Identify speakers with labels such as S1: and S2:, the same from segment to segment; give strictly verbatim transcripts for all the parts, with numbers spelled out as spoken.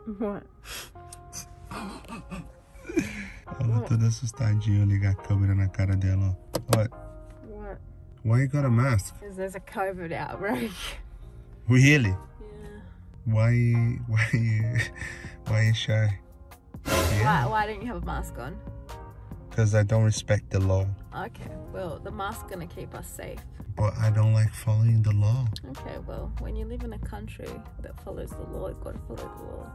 S1: What?
S2: Ela toda assustadinha, eu ligar a câmera na cara dela, ó. What?
S1: What?
S2: Why you got a mask?
S1: Because there's a COVID outbreak.
S2: Really?
S1: Yeah.
S2: Why, why, why you shy?
S1: Why, why don't you have a mask on?
S2: Because I don't respect the law.
S1: Okay, well, the mask's gonna keep us safe.
S2: But I don't like following the law.
S1: Okay, well, when you live in a country that follows the law, you've got to follow the law.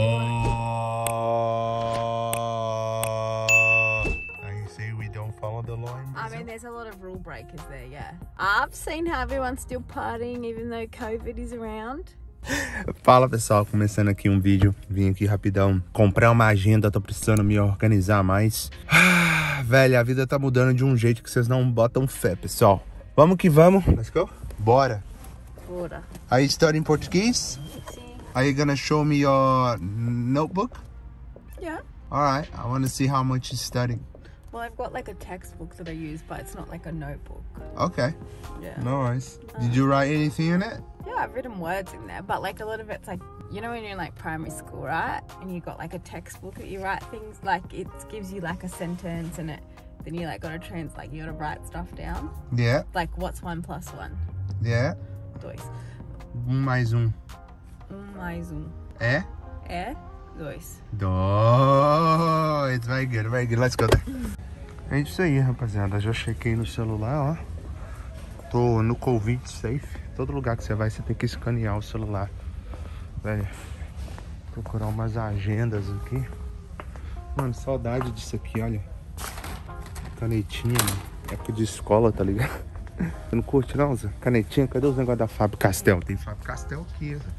S2: Oh. Are you saying we don't follow the law in Brazil?
S1: I mean, there's a lot of rule breakers there, yeah. I've seen how everyone's still partying even though COVID is around.
S2: Fala pessoal, começando aqui um vídeo, vim aqui rapidão comprar uma agenda, tô precisando me organizar mais. Ah, velho, a vida tá mudando de um jeito que vocês não botam fé, pessoal. Vamos que vamos, let's go. Bora.
S1: Bora.
S2: Are you studying Portuguese?
S1: Sim.
S2: Are you gonna show me your notebook?
S1: Yeah.
S2: Alright, I want to see how much you're studying.
S1: Well, I've got like a textbook that I use, but it's not like a notebook.
S2: Okay,
S1: Yeah.
S2: no worries. Did you write anything in it?
S1: Yeah, I've written words in there, but like a lot of it's like, you know when you're in like primary school, right? And you got like a textbook that you write things, like it gives you like a sentence and it, then you like gotta trans, like you gotta write stuff down.
S2: Yeah,
S1: Like what's one plus one?
S2: yeah.
S1: Dois.
S2: Um mais um.
S1: Um mais um.
S2: É?
S1: É dois.
S2: Dois. Very good, very good. Let's go there. É isso aí, rapaziada. Já chequei no celular, ó. Tô no Covid safe. Todo lugar que você vai, você tem que escanear o celular. Velho, procurar umas agendas aqui. Mano, saudade disso aqui, olha. Canetinha, mano. Época de escola, tá ligado? Você não curte não, Zé? Canetinha? Cadê os negócios da Faber-Castell? Tem Faber-Castell aqui, Zé.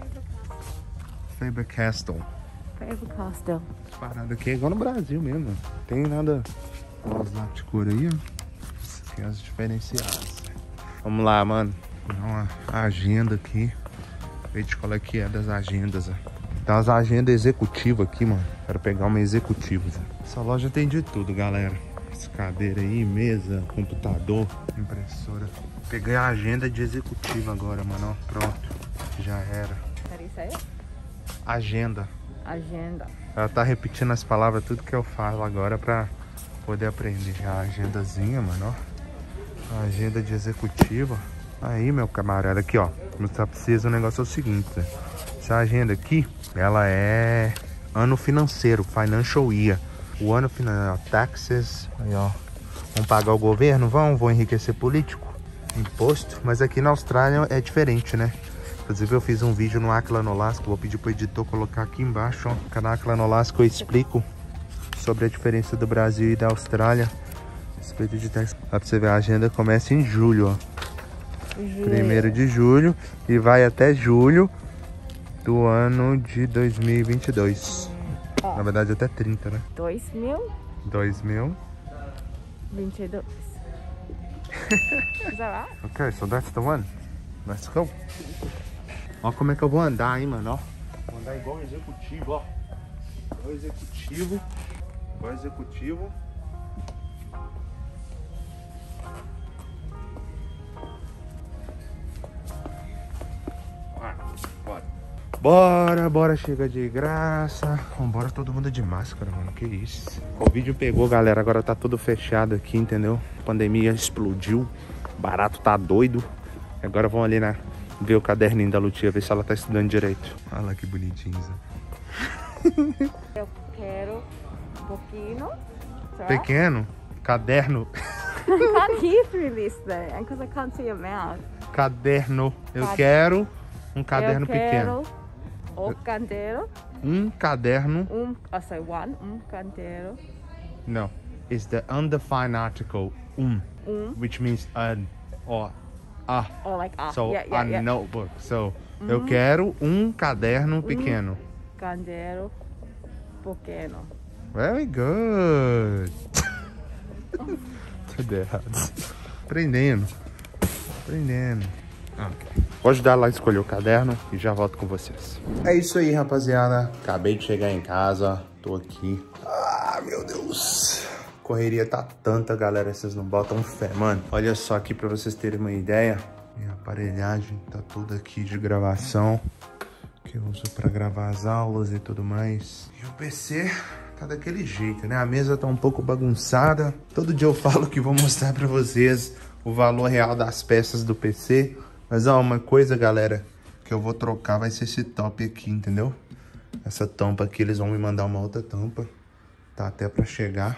S2: Faber-Castell.
S1: Faber-Castell.
S2: Essa parada aqui é igual no Brasil mesmo. Não tem nada. Olha os lápis de cor aí, ó. Isso aqui é as diferenciadas. Vamos lá, mano. Dá uma agenda aqui. Veja qual é que é das agendas, ó. Tem umas agendas executivas aqui, mano. Quero pegar uma executiva, Zé. Essa loja tem de tudo, galera. Essa cadeira aí, mesa, computador, impressora. Peguei a agenda de executiva agora, mano, ó. Pronto. Já era.
S1: How do you say it?
S2: Agenda.
S1: Agenda.
S2: Ela tá repetindo as palavras, tudo que eu falo agora pra poder aprender. A agendazinha, mano, ó. A agenda de executiva. Aí, meu camarada, aqui, ó. Você precisa, o negócio é o seguinte, né? Essa agenda aqui, ela é ano financeiro, financial year. O ano financeiro, taxes, aí, ó. Vão pagar o governo, vão, vão enriquecer político, imposto. Mas aqui na Austrália é diferente, né? Inclusive eu fiz um vídeo no Aquila Nolasco, vou pedir pro editor colocar aqui embaixo, ó. No canal Aquila Nolasco eu explico sobre a diferença do Brasil e da Austrália. Respeito de tax. Dá pra você ver, a agenda começa em julho, ó. Primeiro de julho e vai até julho do ano de dois mil e vinte e dois. Na verdade até trinta, né?
S1: Dois mil
S2: dois mil.
S1: vinte e dois. Is that right?
S2: Ok, so that's the one. Let's go. Ó como é que eu vou andar, hein, mano, ó. Vou andar igual um executivo, ó. Igual executivo. Igual executivo. Bora, bora, chega de graça. Vambora, todo mundo de máscara, mano, que isso. O vídeo pegou, galera, agora tá tudo fechado aqui, entendeu? A pandemia explodiu, o barato tá doido. Agora vamos ali na, ver o caderninho da Lutia, ver se ela tá estudando direito. Olha lá que bonitinho, Zé.
S1: Eu quero um pouquinho.
S2: Pequeno? Caderno.
S1: I can't hear through this though, because I can't see your mouth.
S2: Caderno. Eu
S1: Cad-
S2: quero um caderno
S1: Eu quero
S2: pequeno.
S1: o canteiro.
S2: Um caderno.
S1: Um, oh, so one, um canteiro.
S2: No. It's the undefined article um,
S1: Um.
S2: which means an or a.
S1: Or like ah,
S2: So,
S1: yeah, yeah,
S2: a
S1: yeah.
S2: notebook. So, eu quero um caderno pequeno.
S1: Canteiro pequeno.
S2: Very good. Tudo errado. Aprendendo. Aprendendo. Ok. Vou ajudar lá a escolher o caderno e já volto com vocês. É isso aí, rapaziada. Acabei de chegar em casa. Tô aqui. Ah, meu Deus. Correria tá tanta, galera. Vocês não botam fé, mano. Olha só aqui pra vocês terem uma ideia. Minha aparelhagem tá toda aqui de gravação. que eu uso pra gravar as aulas e tudo mais. E o P C tá daquele jeito, né? A mesa tá um pouco bagunçada. Todo dia eu falo que vou mostrar pra vocês o valor real das peças do P C. Mas ó, uma coisa, galera, que eu vou trocar vai ser esse top aqui, entendeu? Essa tampa aqui, eles vão me mandar uma outra tampa. Tá até pra chegar.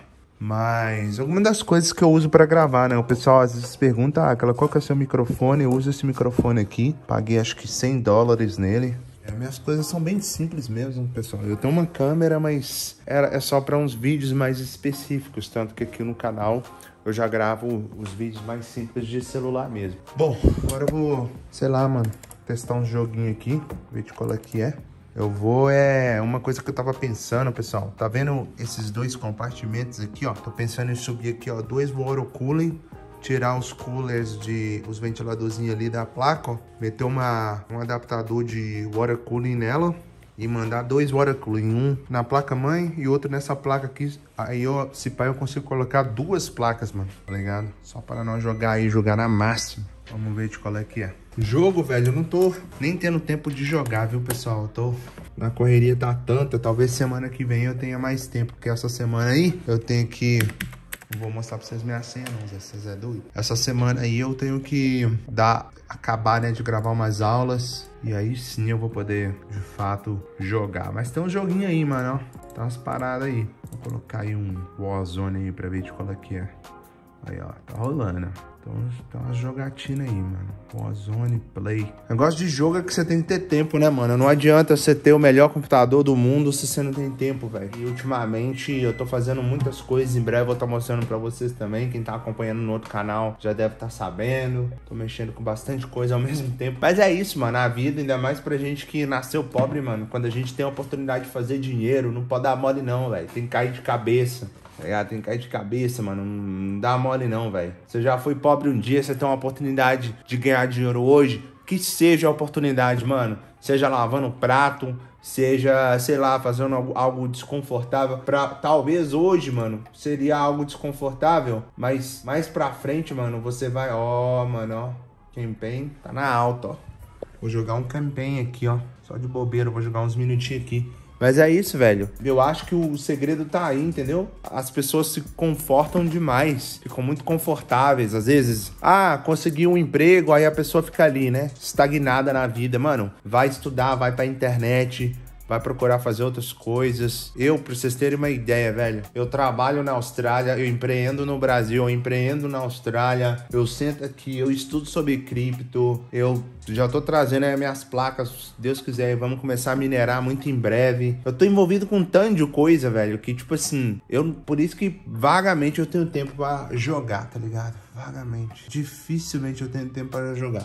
S2: Mas algumas das coisas que eu uso pra gravar, né? O pessoal às vezes pergunta, ah, aquela, qual que é o seu microfone? Eu uso esse microfone aqui. Paguei acho que cem dólares nele. É, minhas coisas são bem simples mesmo, pessoal. Eu tenho uma câmera, mas é, é só pra uns vídeos mais específicos. Tanto que aqui no canal eu já gravo os vídeos mais simples de celular mesmo. Bom, agora eu vou, sei lá, mano, testar um joguinho aqui. Ver de qual é que é. Eu vou, é uma coisa que eu tava pensando, pessoal. Tá vendo esses dois compartimentos aqui, ó? Tô pensando em subir aqui, ó, dois water cooling, tirar os coolers de, os ventiladorzinhos ali da placa, ó. Meter uma, um adaptador de water cooling nela e mandar dois water cooling, um na placa mãe e outro nessa placa aqui. Aí, ó, se pá, eu consigo colocar duas placas, mano, tá ligado? Só para não jogar aí, jogar na máxima. Vamos ver de qual é que é. Jogo, velho, eu não tô nem tendo tempo de jogar, viu, pessoal? Eu tô na correria, tá tanta. Talvez semana que vem eu tenha mais tempo, porque essa semana aí eu tenho que... Não vou mostrar pra vocês minha senha, não, vocês é doido. Essa semana aí eu tenho que dar, acabar, né, de gravar umas aulas. E aí sim eu vou poder, de fato, jogar. Mas tem um joguinho aí, mano, ó. Tá umas paradas aí. Vou colocar aí um Warzone aí pra ver de qual é que é. Aí, ó, tá rolando. Então, tá uma jogatina aí, mano. Warzone Play. Negócio de jogo é que você tem que ter tempo, né, mano? Não adianta você ter o melhor computador do mundo se você não tem tempo, velho. E ultimamente eu tô fazendo muitas coisas. Em breve eu vou estar mostrando pra vocês também. Quem tá acompanhando no outro canal já deve estar sabendo. Tô mexendo com bastante coisa ao mesmo tempo. Mas é isso, mano. A vida, ainda mais pra gente que nasceu pobre, mano. Quando a gente tem a oportunidade de fazer dinheiro, não pode dar mole não, velho. Tem que cair de cabeça. É, tem que cair de cabeça, mano. Não dá mole não, velho. Você já foi pobre um dia, você tem uma oportunidade de ganhar dinheiro hoje. Que seja a oportunidade, mano. Seja lavando prato, seja, sei lá, fazendo algo, algo desconfortável. Pra, talvez hoje, mano, seria algo desconfortável. Mas mais pra frente, mano, você vai... Ó, oh, mano, ó. Campaign tá na alta, ó. Vou jogar um campaign aqui, ó. Só de bobeira, vou jogar uns minutinhos aqui. Mas é isso, velho. Eu acho que o segredo tá aí, entendeu? As pessoas se confortam demais. Ficam muito confortáveis. Às vezes, ah, consegui um emprego, aí a pessoa fica ali, né? Estagnada na vida. Mano, vai estudar, vai pra internet, vai procurar fazer outras coisas. Eu, pra vocês terem uma ideia, velho, eu trabalho na Austrália, eu empreendo no Brasil, eu empreendo na Austrália, eu sento aqui, eu estudo sobre cripto, eu já tô trazendo aí minhas placas, se Deus quiser, vamos começar a minerar muito em breve. Eu tô envolvido com um tanto de coisa, velho, que tipo assim, eu, por isso que vagamente eu tenho tempo pra jogar, tá ligado? Vagamente. Dificilmente eu tenho tempo para jogar.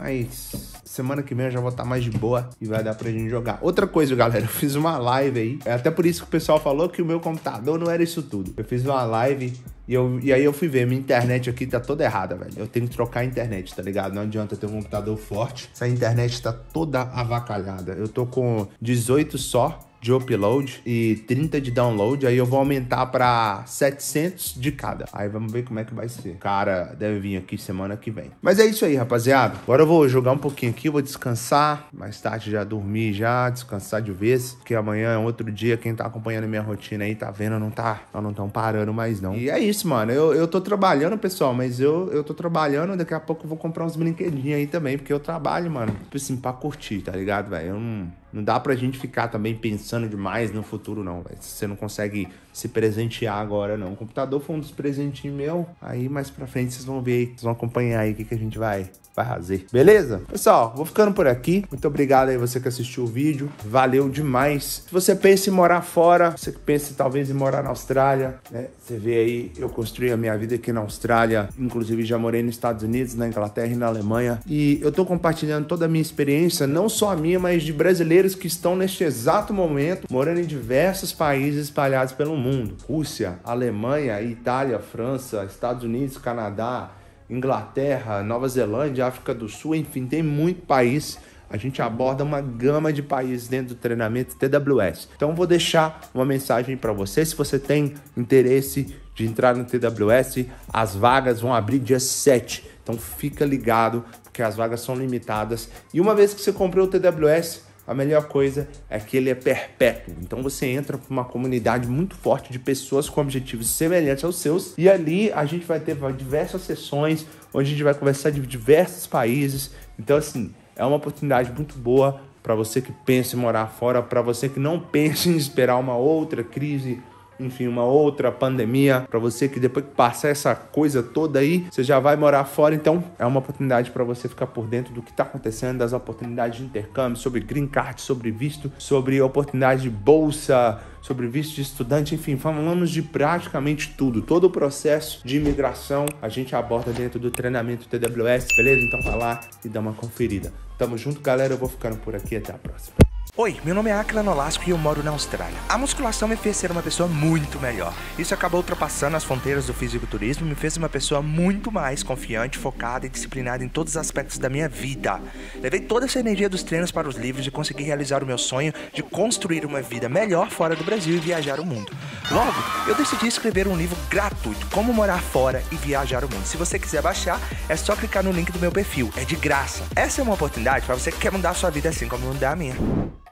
S2: Mas semana que vem eu já vou estar mais de boa e vai dar pra gente jogar. Outra coisa, galera, eu fiz uma live aí. É até por isso que o pessoal falou que o meu computador não era isso tudo. Eu fiz uma live e, eu, e aí eu fui ver. Minha internet aqui tá toda errada, velho. Eu tenho que trocar a internet, tá ligado? Não adianta ter um computador forte. Essa internet tá toda avacalhada. Eu tô com dezoito só de upload e trinta de download, aí eu vou aumentar pra setecentos de cada. Aí vamos ver como é que vai ser. O cara deve vir aqui semana que vem. Mas é isso aí, rapaziada. Agora eu vou jogar um pouquinho aqui, vou descansar. Mais tarde já dormir já, descansar de vez, porque amanhã é um outro dia. Quem tá acompanhando minha rotina aí, tá vendo, não tá, não tão parando mais não. E é isso, mano. Eu, eu tô trabalhando, pessoal, mas eu, eu tô trabalhando, daqui a pouco eu vou comprar uns brinquedinhos aí também, porque eu trabalho, mano, tipo assim, pra curtir, tá ligado, velho? Eu não... Não dá pra gente ficar também pensando demais no futuro, não, velho. Você não consegue se presentear agora, não. O computador foi um dos presentinhos meu. Aí, mais pra frente, vocês vão ver aí. Vocês vão acompanhar aí o que, que a gente vai, vai fazer. Beleza? Pessoal, vou ficando por aqui. Muito obrigado aí você que assistiu o vídeo. Valeu demais. Se você pensa em morar fora, você que pensa talvez em morar na Austrália, né? Você vê aí, eu construí a minha vida aqui na Austrália. Inclusive, já morei nos Estados Unidos, na Inglaterra e na Alemanha. E eu tô compartilhando toda a minha experiência, não só a minha, mas de brasileiros que estão neste exato momento morando em diversos países espalhados pelo mundo. Rússia, Alemanha, Itália, França, Estados Unidos, Canadá, Inglaterra, Nova Zelândia, África do Sul, enfim, tem muito país. A gente aborda uma gama de países dentro do treinamento T W S. Então vou deixar uma mensagem para você. Se você tem interesse de entrar no T W S, as vagas vão abrir dia sete. Então fica ligado, porque as vagas são limitadas. E uma vez que você comprou o T W S, a melhor coisa é que ele é perpétuo. Então você entra para uma comunidade muito forte de pessoas com objetivos semelhantes aos seus, e ali a gente vai ter diversas sessões onde a gente vai conversar de diversos países. Então assim, é uma oportunidade muito boa para você que pensa em morar fora, para você que não pensa em esperar uma outra crise, enfim, uma outra pandemia, para você que depois que passar essa coisa toda aí, você já vai morar fora. Então é uma oportunidade para você ficar por dentro do que está acontecendo, das oportunidades de intercâmbio, sobre green card, sobre visto, sobre oportunidade de bolsa, sobre visto de estudante, enfim, falamos de praticamente tudo. Todo o processo de imigração a gente aborda dentro do treinamento T W S, beleza? Então vai lá e dá uma conferida. Tamo junto, galera, eu vou ficando por aqui, até a próxima.
S3: Oi, meu nome é Akila Nolasco e eu moro na Austrália. A musculação me fez ser uma pessoa muito melhor. Isso acabou ultrapassando as fronteiras do fisiculturismo e me fez uma pessoa muito mais confiante, focada e disciplinada em todos os aspectos da minha vida. Levei toda essa energia dos treinos para os livros e consegui realizar o meu sonho de construir uma vida melhor fora do Brasil e viajar o mundo. Logo, eu decidi escrever um livro gratuito, Como Morar Fora e Viajar o Mundo. Se você quiser baixar, é só clicar no link do meu perfil. É de graça. Essa é uma oportunidade para você que quer mudar a sua vida assim como mudar a minha.